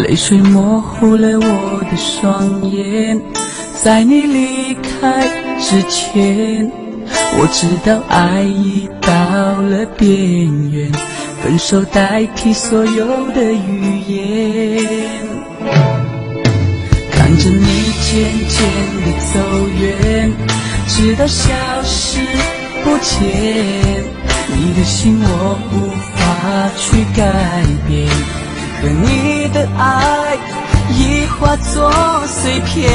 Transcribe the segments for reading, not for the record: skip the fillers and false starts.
泪水模糊了我的双眼，在你离开之前，我知道爱已到了边缘，分手代替所有的语言。看着你渐渐地走远，直到消失不见，你的心我无法去改变，可你的爱已化作碎片。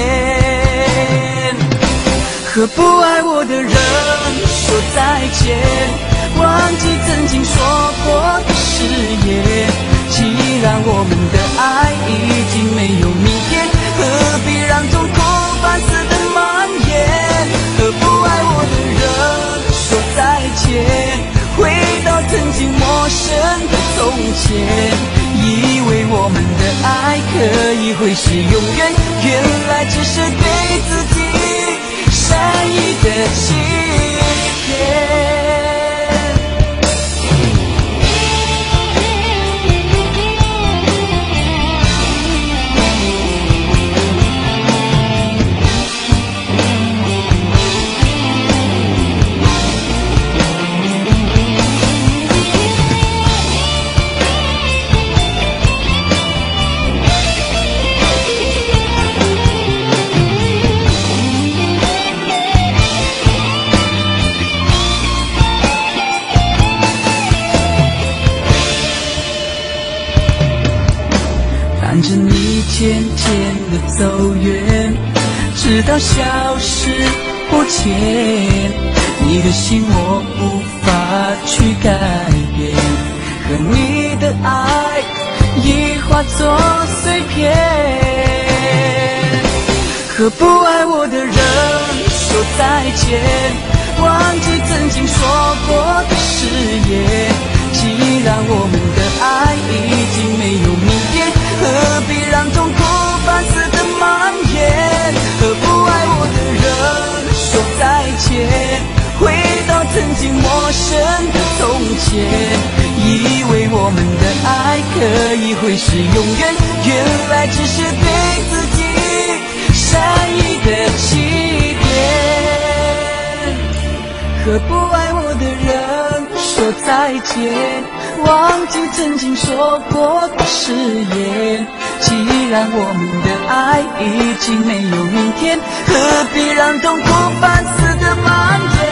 和不爱我的人说再见，忘记曾经说过的誓言。既然我们的爱已经没有明天，何必让痛苦反复的蔓延？和不爱我的人说再见，回到曾经陌生的从前，以为我们的爱可以会是永远，原来只是对自己善意的欺骗。看着你渐渐地走远，直到消失不见，你的心我无法去改变，和你的爱已化作碎片。和不爱我的人说再见，忘记曾经说过的誓言。既然我们的爱已经没有明天，何必让痛苦反复的蔓延？和不爱我的人说再见，回到曾经陌生的从前，以为我们的爱可以会是永远，原来只是对自己善意的欺骗。和不爱我的人说再见，忘记曾经说过的誓言。既然我们的爱已经没有明天，何必让痛苦反复的蔓延？